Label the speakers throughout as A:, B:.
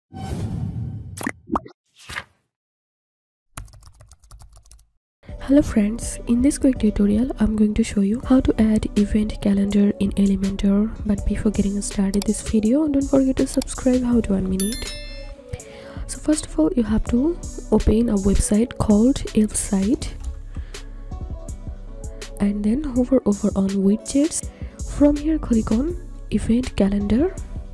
A: Hello friends, in this quick tutorial I'm going to show you how to add event calendar in Elementor. But before getting started this video, don't forget to subscribe. How to 1 minute. So first of all, you have to open a website called elf site and then hover over on widgets. From here click on event calendar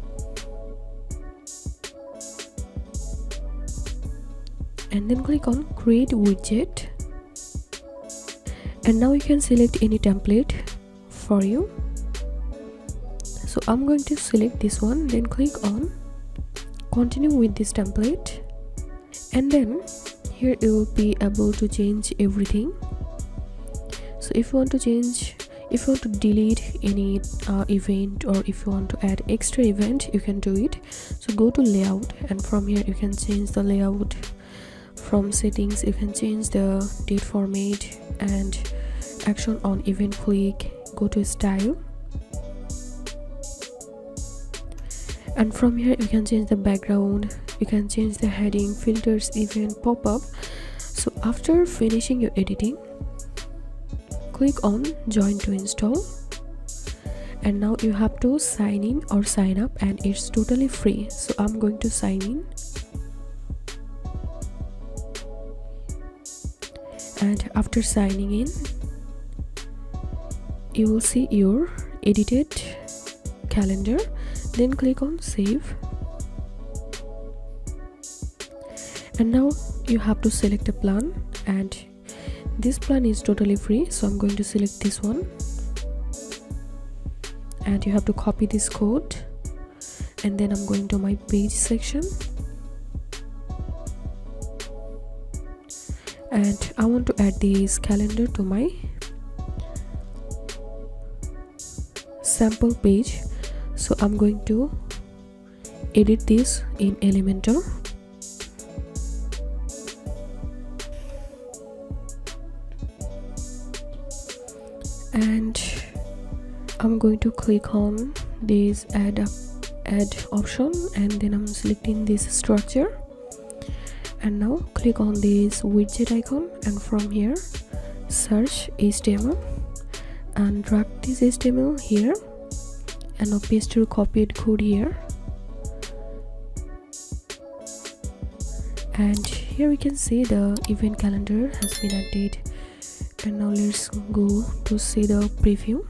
A: and then click on create widget. And now you can select any template for you. So I'm going to select this one, then click on continue with this template, and then here you will be able to change everything. So if you want to delete any event, or if you want to add extra event, you can do it. So go to layout, and from here you can change the layout. From settings you can change the date format and action on event click. Go to style, and from here you can change the background, you can change the heading, filters, event, pop-up. So after finishing your editing, click on join to install, and now you have to sign in or sign up, and it's totally free. So I'm going to sign in, and after signing in you will see your edited calendar. Then click on save, and now you have to select a plan, and this plan is totally free. So I'm going to select this one, and you have to copy this code, and then I'm going to my page section, and I want to add this calendar to my sample page. So I'm going to edit this in Elementor, and I'm going to click on this add option, and then I'm selecting this structure, and now click on this widget icon, and from here search HTML and drag this HTML here, and now paste your copied code here. And here we can see the event calendar has been added. And now let's go to see the preview.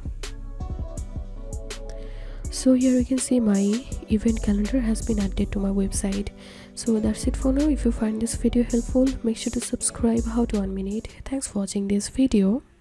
A: So here you can see my event calendar has been added to my website. So that's it for now. If you find this video helpful, make sure to subscribe. How to 1 minute. Thanks for watching this video.